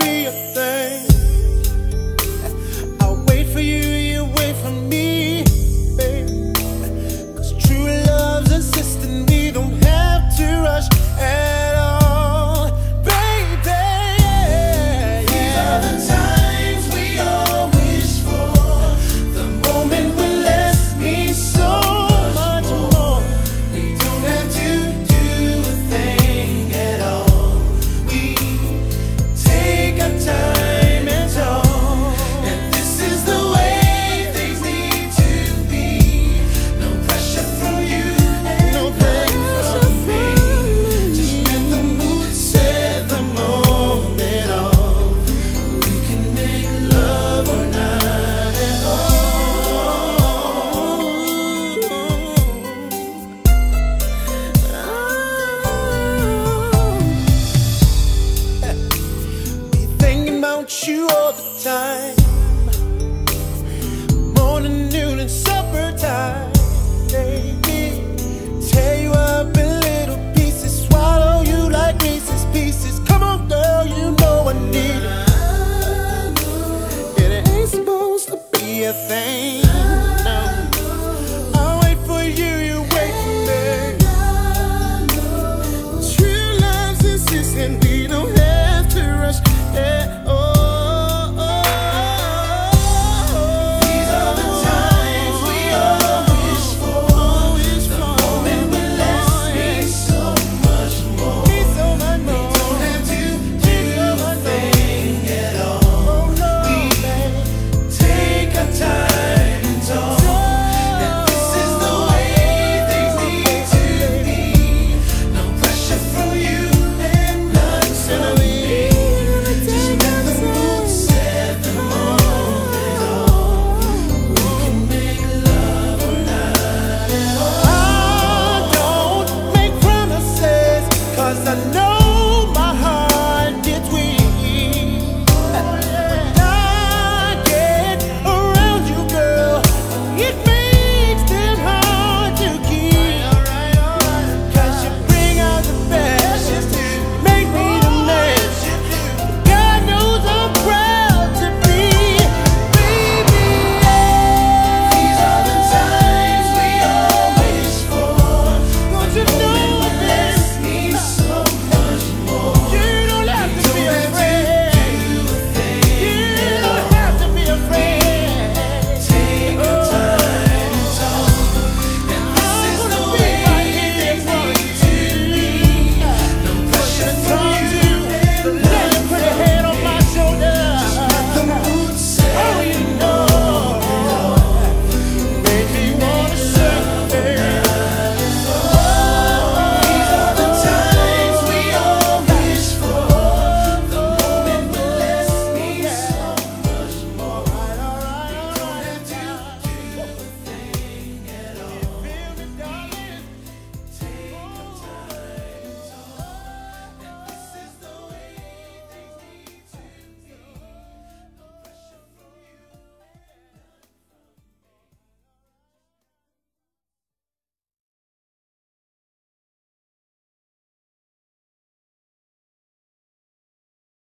be a thing. I'll wait for you, you wait for me, baby. 'Cause true love's insistent, we don't have to rush at all, baby. These are the times we all wish for, the moment when less means so much more. We don't have to do a thing at all. We take our time and talk, and this is the way things need to be. No pressure from you, no pressure from me. Just let the mood set the moment off. We can make love or not at all. Be thinking about you all the time, morning, noon, and supper time, baby. Tear you up in little pieces, swallow you like Reese's Pieces. Come on, girl, you know I need it. And it ain't supposed to be a thing.